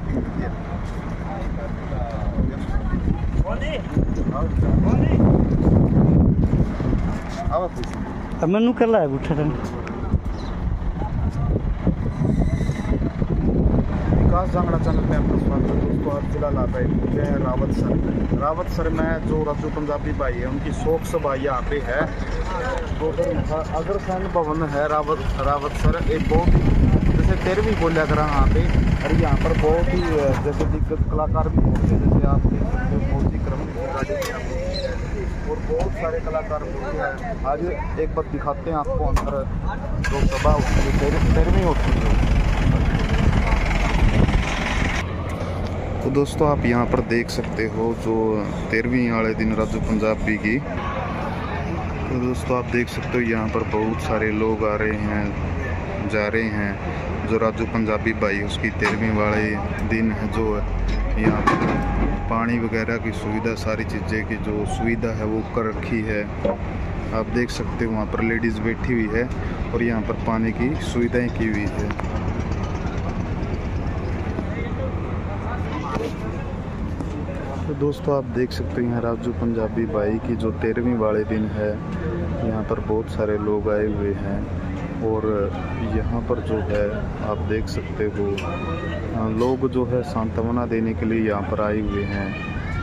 मैनू कल है उठा विकास जांगड़ा चैनल में आपका स्वागत है दोस्तों। आज फिलहाल आप पहुँचे हैं रावतसर में जो राजू पंजाबी भाई है उनकी शोक सभा यहाँ पे है। तो अग्रसेन भवन है रावतसर, एक बहुत ही जैसे 13वीं बोलिया करा यहाँ पे। और यहाँ पर बहुत ही जैसे दिग्गज कलाकार भी होते हैं, जैसे आप देख सकते हो मोदी क्रम और बहुत सारे कलाकार होते हैं। आज एक बार दिखाते हैं आपको अंदर जो सभा होती है 13वीं होती है। तो दोस्तों आप यहाँ पर देख सकते हो जो 13वीं वाले दिन राजू पंजाबी की। तो दोस्तों आप देख सकते हो यहाँ पर बहुत सारे लोग आ रहे हैं जा रहे हैं। जो राजू पंजाबी भाई उसकी 13वीं वाले दिन है, जो यहाँ पर पानी वगैरह की सुविधा, सारी चीज़ें की जो सुविधा है वो कर रखी है। आप देख सकते हो वहाँ पर लेडीज़ बैठी हुई है और यहाँ पर पानी की सुविधाएं की हुई है। तो दोस्तों आप देख सकते हैं राजू पंजाबी भाई की जो 13वीं वाले दिन है, यहाँ पर बहुत सारे लोग आए हुए हैं। और यहाँ पर जो है आप देख सकते हो लोग जो है सांत्वना देने के लिए यहाँ पर आए हुए हैं।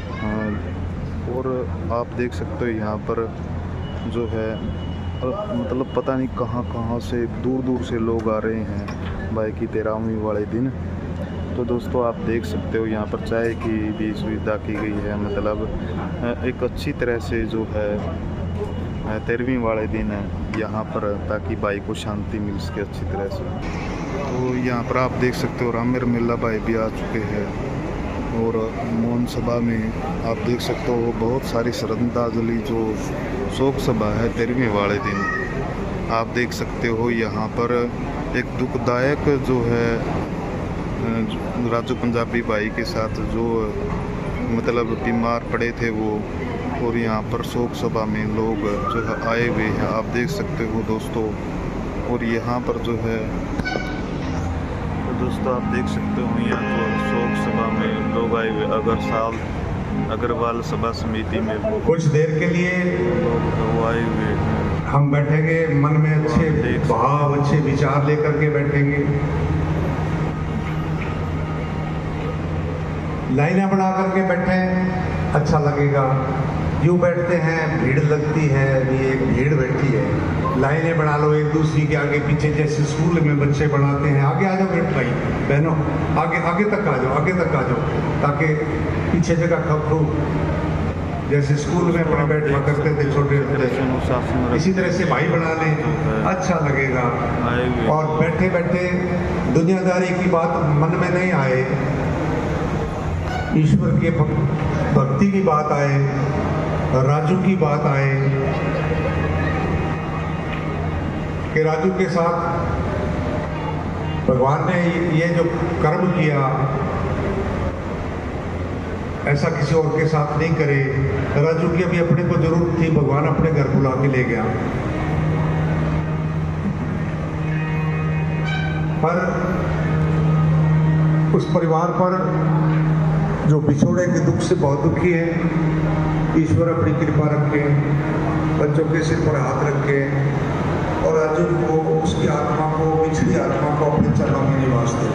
और आप देख सकते हो यहाँ पर जो है मतलब पता नहीं कहाँ से दूर दूर से लोग आ रहे हैं भाई की 13वीं वाले दिन। तो दोस्तों आप देख सकते हो यहाँ पर चाय की भी सुविधा की गई है, मतलब एक अच्छी तरह से जो है 13वीं वाले दिन यहाँ पर, ताकि भाई को शांति मिल सके अच्छी तरह से। तो यहाँ पर आप देख सकते हो रामेर मेला भाई भी आ चुके हैं। और मौन सभा में आप देख सकते हो बहुत सारी श्रद्धांजलि जो शोक सभा है 13वीं वाले दिन। आप देख सकते हो यहाँ पर एक दुखदायक जो है राजू पंजाबी भाई के साथ जो मतलब बीमार पड़े थे वो, और यहाँ पर शोक सभा में लोग जो है आए हुए हैं, आप देख सकते हो दोस्तों। और यहाँ पर जो है तो दोस्तों आप देख सकते हो यहाँ जो शोक सभा में लोग आए हुए अग्रवाल सभा समिति में कुछ देर के लिए लोग वो आए हुए हैं। हम बैठेंगे, मन में अच्छे भाव अच्छे विचार लेकर के बैठेंगे। लाइनें बना करके बैठे, अच्छा लगेगा। यूँ बैठते हैं भीड़ लगती है, ये एक भीड़ बैठी है। लाइनें बना लो एक दूसरी के आगे पीछे, जैसे स्कूल में बच्चे बनाते हैं। आगे आ जाओ बेट भाई बहनों, आगे तक आ जाओ, ताकि पीछे जगह खप हो। जैसे स्कूल में अपने बैठा करते थे छोटे छोटे, इसी तरह से भाई बना लें, अच्छा लगेगा। और बैठे बैठे दुनियादारी की बात मन में नहीं आए, ईश्वर के भक्ति की बात आए, राजू की बात आए कि राजू के साथ भगवान ने ये जो कर्म किया ऐसा किसी और के साथ नहीं करे। राजू की अभी अपने को जरूरत थी, भगवान अपने घर बुला के ले गया। पर उस परिवार पर जो बिछोड़े के दुख से बहुत दुखी है, ईश्वर अपनी कृपा रखे, बच्चों के सिर पर हाथ रखे और राजू को, उसकी आत्मा को, पिछली आत्मा को अपने चरणों में निवास दे।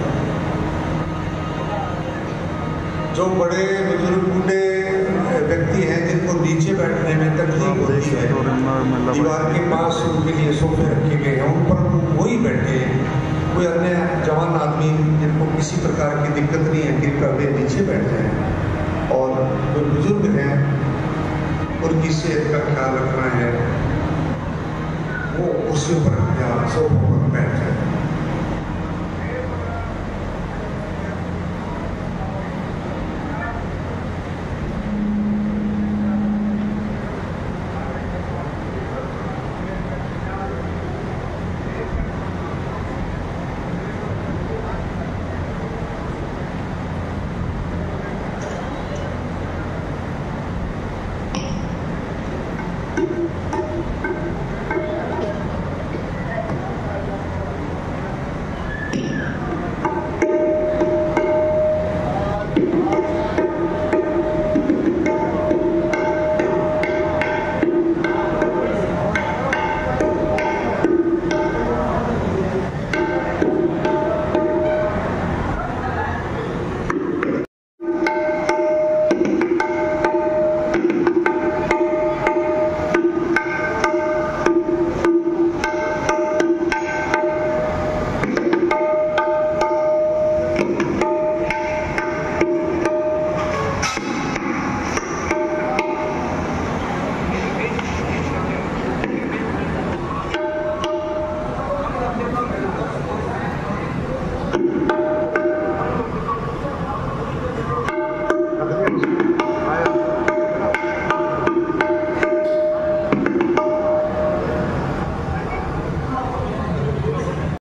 जो बड़े बुजुर्ग बूढ़े व्यक्ति हैं जिनको नीचे बैठने में तकलीफ होती है, दीवार के पास उनके लिए सोफे रखे गए हैं, उन पर वही बैठे। कोई अन्य जवान आदमी जिनको किसी प्रकार की दिक्कत नहीं है, कृपया वे नीचे बैठ जाएं। और जो बुजुर्ग हैं उनकी सेहत का ख्याल रखना है, वो कुर्सियों पर या सोफों पर बैठ जाए।